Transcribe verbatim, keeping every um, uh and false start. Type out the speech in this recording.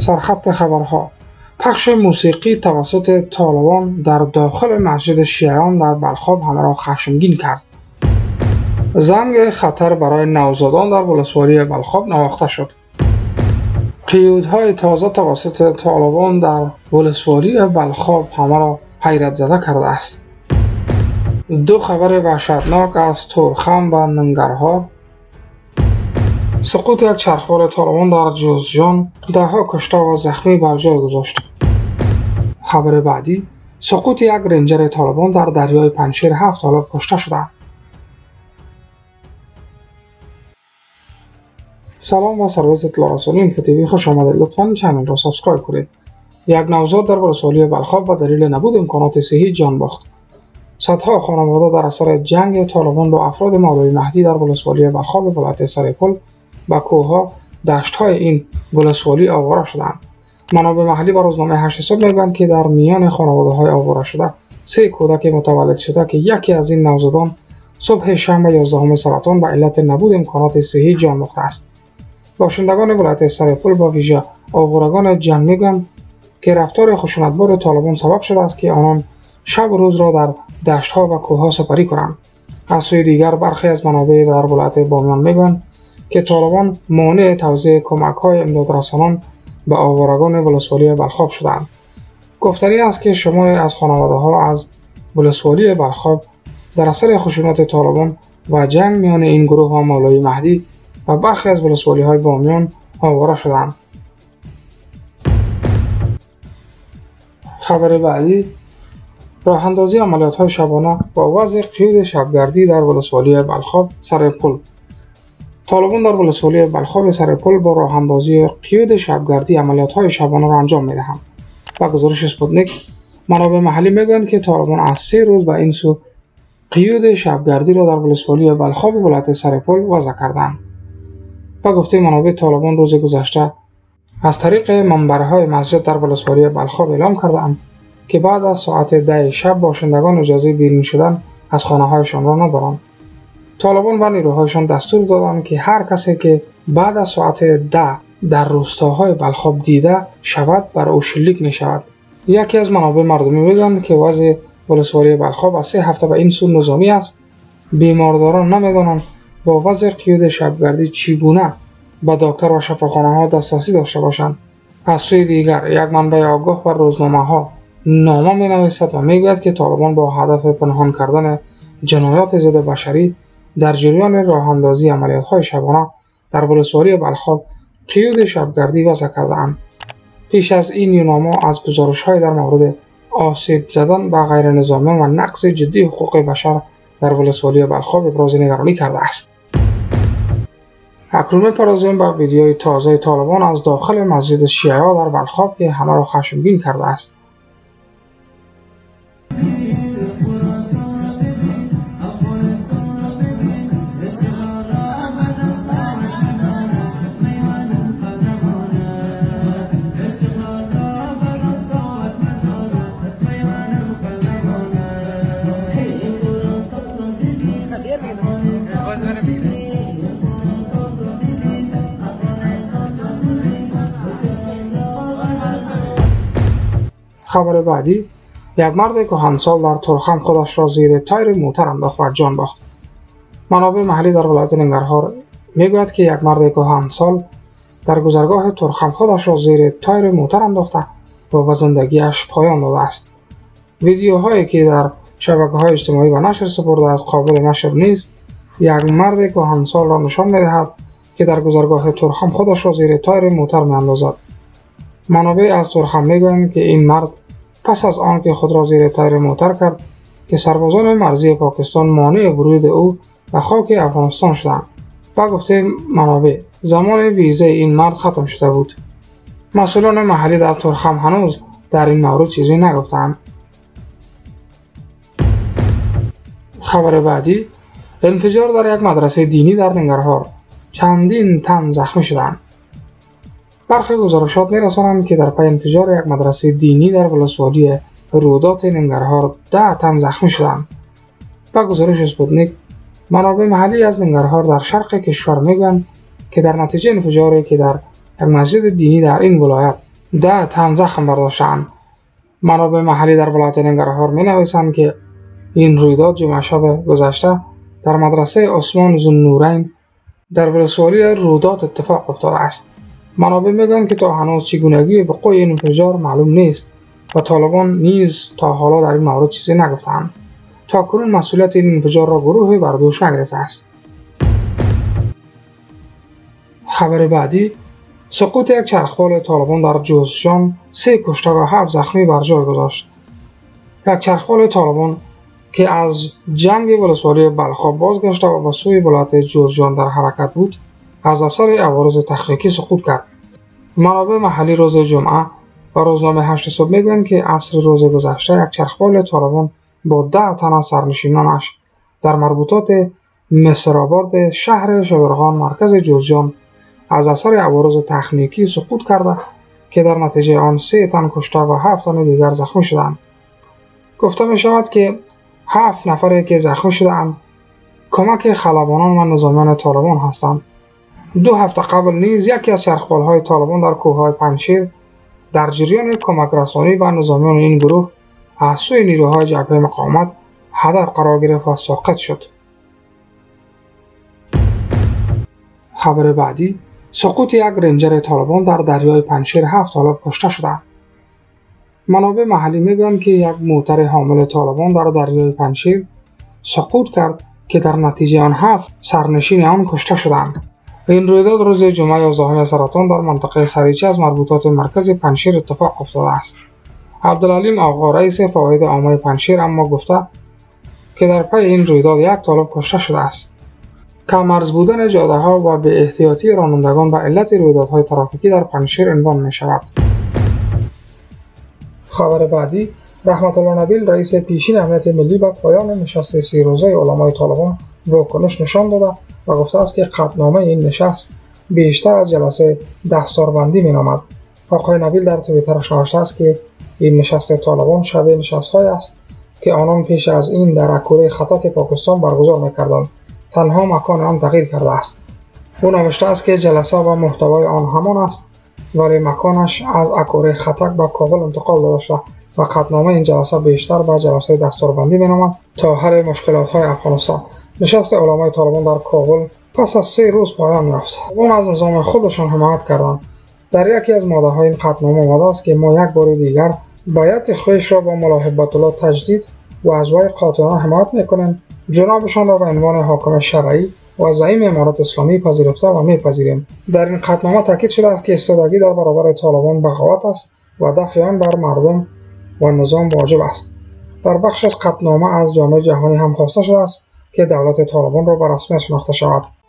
سرخط خبرها: پخش موسیقی توسط طالبان در داخل مسجد شیعیان در بلخاب همه را خشمگین کرد. زنگ خطر برای نوزادان در ولسوالی بلخاب نواخته شد. قیودهای تازه توسط طالبان در ولسوالی بلخاب همه را حیرت زده کرده است. دو خبر وحشتناک از تورخم و ننگرهار. سقوط یک چرخوار طالبان در جوزجان دهها کشته و زخمی بر جای گذاشت. خبر بعدی: سقوط یک رنجر طالبان در دریای پنجشیر، هفت طالب کشته شدند. سلام و سرویس اطلاع رسانی اینفوتیوی، خوش آمدید. لطفاً چنل را سابسکرایب کنید. یک نوزاد در ولسوالی بلخاب به دلیل نبود امکانات صحی جان باخت. صدها خانواده در اثر جنگ طالبان با افراد مولوی مهدی در ولسوالی بلخاب ولایت سرپل به کوهها، دشت‌های این ولسوالی آواره شدند. منابع محلی با روزنامه هشت صبح میگویند که در میان خانواده‌های آواره شده سه کودک متولد شده که یکی از این نوزادان صبح شنبه یازدهم سرطان به علت نبود امکانات صحی جان باخته است. باشندگان ولایت سرپل با ویژه آوارگان جنگ میگویند که رفتار خشونتبار طالبان سبب شده است که آنان شب و روز را در دشت‌ها و کوه‌ها سپری کنند. از سوی دیگر برخی از منابع در ولایت بامیان میگویند که طالبان مانع توزیع کمک‌های امدادرسانان به آوارگان ولسوالی بلخاب شدند. گفتنی است که شماری از خانواده‌ها از ولسوالی بلخاب در اثر خشونت طالبان و جنگ میان این گروه و مولوی مهدی و برخی از ولسوالی‌های بامیان آواره شدند. خبر بعدی: راه اندازی عملیات‌های شبانه با وضع قیود شبگردی در ولسوالی بلخاب سرپل. طالبان در ولسوالی بلخاب سرپل با راه اندازی قیود شبگردی عملیات‌های شبانه را انجام می‌دهند. با گزارش اسپوتنیک، منابع محلی می‌گویند که طالبان از سه روز به این سو قیود شبگردی را در ولسوالی بلخاب ولایت سرپل وضع کردند. با گفته منابع، طالبان روز گذشته از طریق منبرهای مسجد در ولسوالی بلخاب اعلام کردند که بعد از ساعت ده شب باشندگان اجازه بیرون شدن از خانه‌هایشان را ندارند. طالبان و نیروهایشان دستور دادند که هر کسی که بعد از ساعت ده در روستاهای بلخاب دیده شود بر او شلیک می شود. یکی از منابع مردمی میگویند که وضع ولسوالی بلخاب از سه هفته به این سو نظامی است. بیمارداران نمیدانند با وضع قیود شبگردی چگونه به دکتر و شفاخانه‌ها دسترسی داشته باشند. از سوی دیگر یک منبع آگاه بر روزنامه‌ها نامه می‌نویسد و میگوید که طالبان با هدف پنهان کردن جنایات ضد بشری در جریان راه اندازی عملیات‌های شبانه در ولسوالی بلخاب قیود شبگردی وضع کرده‌اند. پیش از این نامه از گزارش‌های در مورد آسیب زدن به غیر نظامیان و نقض جدی حقوق بشر در ولسوالی بلخاب ابراز نگرانی کرده است. اکنون می‌پردازیم به ویدیوی تازه طالبان از داخل مسجد شیعه در بلخاب که همه را خشمگین کرده است. خبر بعدی: یک مرد کهنسال در تورخم خودش را زیر تایر موتر انداخت و جان باخت. منابع محلی در ولایت ننگرهار میگوید که یک مرد کهنسال در گذرگاه تورخم خودش را زیر تایر موتر انداخته و به زندگیش پایان داده است. ویدیوهایی که در شبکه‌های اجتماعی به نشر سپرده از قابل نشر نیست، یک مرد کهنسال را نشان می‌دهد که در گذرگاه تورخم خودش را زیر تایر موتر می‌اندازد. منابع از تورخم میگویند که این مرد پس از آنکه خود را زیر تایر موتر کرد که سربازان مرزی پاکستان مانع ورود او به خاک افغانستان شدند. با گفته منابع، زمان ویزه این مرد ختم شده بود. مسئولان محلی در تورخم هنوز در این مورد چیزی نگفتند. خبر بعدی: انفجار در یک مدرسه دینی در ننگرهار، چندین تن زخمی شدند. برخی گزارشات می‌رسانند که در پی انفجار یک مدرسه دینی در ولسوالی رودات ننگرهار ده تن زخمی شدند. با گزارش اسپوتنیک، منابع محلی از ننگرهار در شرق کشور میگویند که در نتیجه انفجاری که در یک مسجد دینی در این ولایت ده تن زخم برداشتند. منابع محلی در ولایت ننگرهار می نویسند که این رویداد جمعه شب گذشته در مدرسه عثمان ذوالنورین در ولسوالی رودات اتفاق افتاده است. منابع میگویند که تا هنوز چگونگی وقوع این انفجار معلوم نیست و طالبان نیز تا حالا در این مورد چیزی نگفتند. تاکنون مسئولیت این انفجار را گروهی بر دوش نگرفته است. خبر بعدی: سقوط یک چرخبال طالبان در جوزجان سه کشته و هفت زخمی بر جای گذاشت. یک چرخبال طالبان که از جنگ ولسوالی بلخاب بازگشته و به سوی ولایت جوزجان در حرکت بود، از اثر عوارض تخنیکی سقوط کرد. منابع محلی روز جمعه و روزنامه هشت صبح میگویند که عصر روز گذشته یک چرخبال طالبان با ده تن از سرنشینانش در مربوطات مصرآباد شهر شبرغان مرکز جوزجان از اثر عوارض تخنیکی سقوط کرده که در نتیجه آن سه تن کشته و هفت تن دیگر زخمی شدند. گفته می شود که هفت نفری که زخمی شدند کمک خلبانان و نظامیان طالبان هستند. دو هفته قبل نیز یکی از چرخبال‌های طالبان در کوههای پنجشیر در جریان کمک رسانی و نظامیان این گروه از سوی نیروهای جبهه مقاومت هدف قرار گرفت و ساقط شد. خبر بعدی: سقوط یک رنجر طالبان در دریای پنجشیر، هفت طالب کشته شدند. منابع محلی میگویند که یک موتر حامل طالبان در دریای پنجشیر سقوط کرد که در نتیجه آن هفت سرنشین آن کشته شدند. این رویداد روز جمعه یازدهم سرطان در منطقه سریچه از مربوطات مرکز پنجشیر اتفاق افتاده است. عبدالعلیم آقا رئیس فواید عامه پنجشیر اما گفته که در پی این رویداد یک طالب کشته شده است. کم عرض بودن جاده ها و بی احتیاطی رانندگان به علت رویدادهای ترافیکی در پنجشیر عنوان می شود. خبر بعدی: رحمت الله نبیل رئیس پیشین امنیت ملی به پایان نشست سی روزه علمای طالبان واکنش نشان داده و گفته است که قطعنامه این نشست بیشتر از جلسه دستاربندی می نامد. آقای نبیل در توییترش نوشته است که این نشست طالبان شبیه نشست‌هایی است که آنان پیش از این در اکوره خطک پاکستان برگزار می‌کردند. تنها مکان آن تغییر کرده است. او نوشته است که جلسه و محتوای آن همان است ولی مکانش از اکوره خطک به کابل انتقال داده شده و قطعنامه این جلسه بیشتر به جلسه دستاربندی می‌نامد تا حل مشکلات‌های افغانستان. نشست علمای طالبان در کابل پس از سه روز پایان یافت. اون از نظام خودشان حمایت کردند. در یکی از ماده‌های این قطعنامه آمده است که ما یک بار دیگر بیعت خویش را با ملا هبت الله تجدید و از وی قاطعانه حمایت می‌کنیم. جنابشان را به عنوان حاکم شرعی و زعیم امارت اسلامی پذیرفته و می‌پذیریم. در این قطعنامه تاکید شده است که ایستادگی در برابر طالبان بغاوت است و دفع آن بر مردم و نظام واجب است. در بخش از قطعنامه از جامعه جهانی هم خواسته شده است که دولت طالبان را به رسمیت شناخته شود.